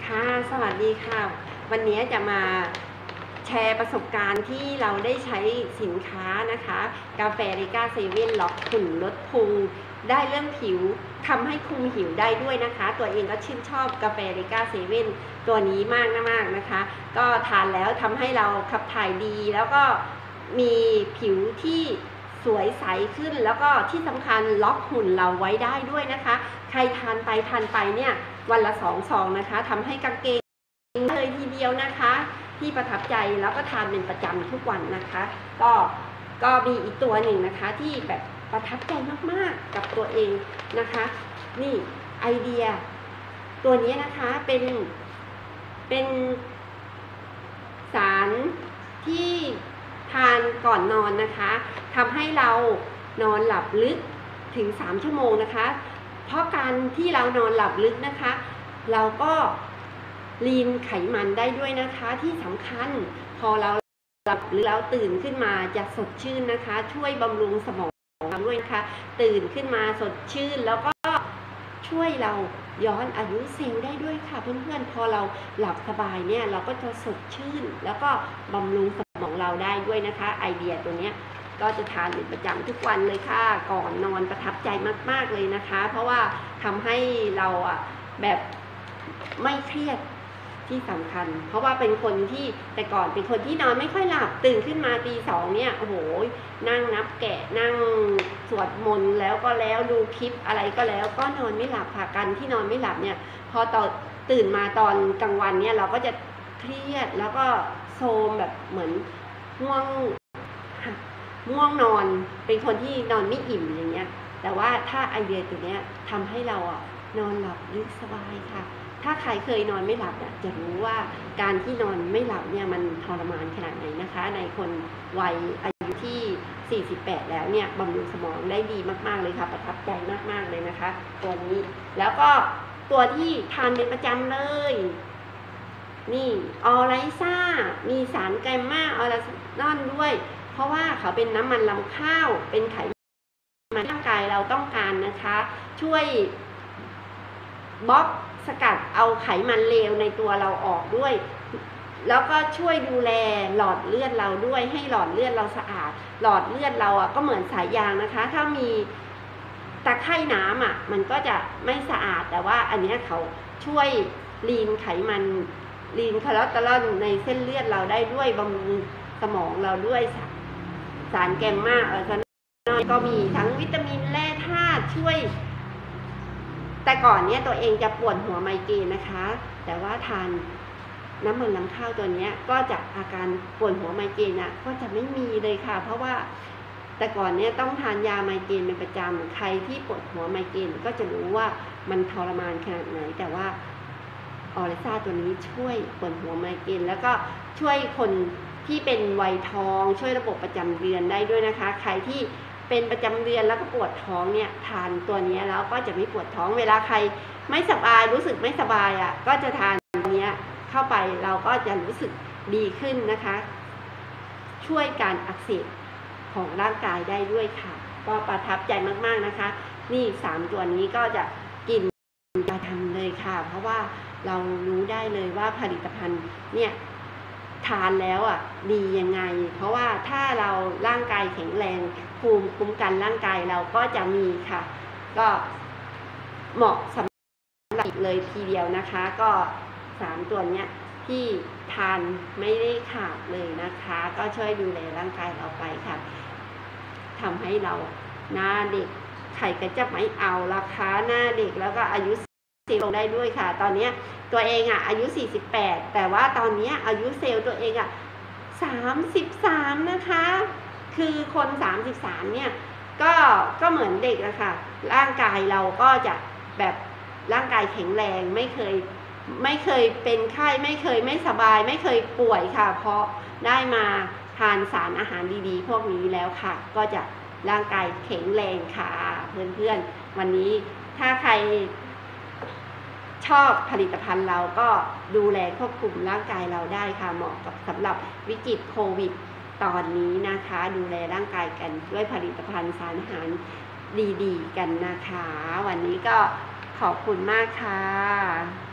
ค่ะสวัสดีค่ะวันนี้จะมาแชร์ประสบการณ์ที่เราได้ใช้สินค้านะคะกาแฟริก้าเซเว่นล็อกหุ่นลดพุงได้เรื่องผิวทำให้คุมหิวได้ด้วยนะคะตัวเองก็ชื่นชอบกาแฟริก้าเซเว่นตัวนี้มากนะคะก็ทานแล้วทำให้เราขับถ่ายดีแล้วก็มีผิวที่สวยใสขึ้นแล้วก็ที่สำคัญล็อกหุ่นเราไว้ได้ด้วยนะคะใครทานไปเนี่ยวันละ2 ซองนะคะทำให้กางเกงเลยทีเดียวนะคะที่ประทับใจแล้วก็ทานเป็นประจำทุกวันนะคะก็มีอีกตัวหนึ่งนะคะที่แบบประทับใจมากๆกับตัวเองนะคะนี่ไอเดียตัวนี้นะคะเป็นสารที่ทานก่อนนอนนะคะทำให้เรานอนหลับลึกถึง3 ชั่วโมงนะคะเพราะการที่เรานอนหลับลึกนะคะเราก็ลีนไขมันได้ด้วยนะคะที่สำคัญพอเราหลับหรือเราตื่นขึ้นมาจะสดชื่นนะคะช่วยบำรุงสมองเราด้วยนะคะตื่นขึ้นมาสดชื่นแล้วก็ช่วยเราย้อนอายุเซลล์ได้ด้วยค่ะเพื่อนๆพอเราหลับสบายเนี่ยเราก็จะสดชื่นแล้วก็บำรุงสมองเราได้ด้วยนะคะไอเดียตัวนี้ก็จะทานเป็นประจำทุกวันเลยค่ะก่อนนอนประทับใจมากๆเลยนะคะเพราะว่าทำให้เราแบบไม่เครียดที่สำคัญเพราะว่าเป็นคนที่แต่ก่อนเป็นคนที่นอนไม่ค่อยหลับตื่นขึ้นมาตี 2เนี่ยโอ้โหนั่งนับแกะนั่งสวดมนต์แล้วดูคลิปอะไรก็แล้วก็นอนไม่หลับค่ะการที่นอนไม่หลับเนี่ยพอตอนตื่นมาตอนกลางวันเนี่ยเราก็จะเครียดแล้วก็โทรมแบบเหมือนง่วงนอนเป็นคนที่นอนไม่อิ่มอย่างเงี้ยแต่ว่าถ้าไอเดียตัวเนี้ยทำให้เรานอนหลับลึกสบายค่ะถ้าใครเคยนอนไม่หลับจะรู้ว่าการที่นอนไม่หลับเนี่ยมันทรมานขนาดไหนนะคะในคนวัยอายุที่48แล้วเนี่ยบำรุงสมองได้ดีมากๆเลยค่ะประทับใจมากๆเลยนะคะตัวนี้แล้วก็ตัวที่ทานเป็นประจำเลยนี่ออไลซ่ามีสารแกมมาออลาโนนด้วยเพราะว่าเขาเป็นน้ำมันลำข้าวเป็นไขมันร่างกายเราต้องการนะคะช่วยบล็อกสกัดเอาไขมันเลวในตัวเราออกด้วยแล้วก็ช่วยดูแลหลอดเลือดเราด้วยให้หลอดเลือดเราสะอาดหลอดเลือดเราก็เหมือนสายยางนะคะถ้ามีตะไคร่น้ำมันก็จะไม่สะอาดแต่ว่าอันนี้เขาช่วยลีนไขมันลีนคอเลสเตอรอลในเส้นเลือดเราได้ด้วยบำรุงสมองเราด้วยสารแกมมาก็มีทั้งวิตามินแร่ธาตุช่วยแต่ก่อนเนี่ยตัวเองจะปวดหัวไมเกรนนะคะแต่ว่าทานน้ำมันลำข้าวตัวนี้ก็จะอาการปวดหัวไมเกรนก็จะไม่มีเลยค่ะเพราะว่าแต่ก่อนเนี่ยต้องทานยาไมเกรนเป็นประจำใครที่ปวดหัวไมเกรนก็จะรู้ว่ามันทรมานขนาดไหนแต่ว่าออเรซ่าตัวนี้ช่วยปวดหัวไมเกรนแล้วก็ช่วยคนที่เป็นวัยทองช่วยระบบประจำเดือนได้ด้วยนะคะใครที่เป็นประจำเดือนแล้วก็ปวดท้องเนี่ยทานตัวนี้แล้วก็จะไม่ปวดท้องเวลาใครไม่สบายรู้สึกไม่สบายก็จะทานตัวนี้เข้าไปเราก็จะรู้สึกดีขึ้นนะคะช่วยการอักเสบของร่างกายได้ด้วยค่ะก็ประทับใจมากๆนะคะนี่3ตัวนี้ก็จะกินประจำเลยค่ะเพราะว่าเรารู้ได้เลยว่าผลิตภัณฑ์เนี่ยทานแล้วดียังไงเพราะว่าถ้าเราร่างกายแข็งแรงภูมิคุ้มกันร่างกายเราก็จะมีค่ะก็เหมาะสำหรับเลยทีเดียวนะคะก็3ตัวเนี้ยที่ทานไม่ได้ขาดเลยนะคะก็ช่วยดูแลร่างกายเราไปค่ะทำให้เราหน้าเด็กใครก็จะไม่เอาราคาหน้าเด็กแล้วก็อายุลงได้ด้วยค่ะตอนนี้ตัวเองอายุ48แต่ว่าตอนนี้อายุเซลล์ตัวเอง33นะคะคือคน33เนี่ยก็เหมือนเด็กอะค่ะร่างกายเราก็จะแบบร่างกายแข็งแรงไม่เคยเป็นไข้ไม่เคยไม่สบายไม่เคยป่วยค่ะเพราะได้มาทานสารอาหารดีๆพวกนี้แล้วค่ะก็จะร่างกายแข็งแรงค่ะเพื่อนๆวันนี้ถ้าใครชอบผลิตภัณฑ์เราก็ดูแลควบคุมร่างกายเราได้ค่ะเหมาะกับสำหรับวิกฤตโควิดตอนนี้นะคะดูแลร่างกายกันด้วยผลิตภัณฑ์สารอาหารดีๆกันนะคะวันนี้ก็ขอบคุณมากค่ะ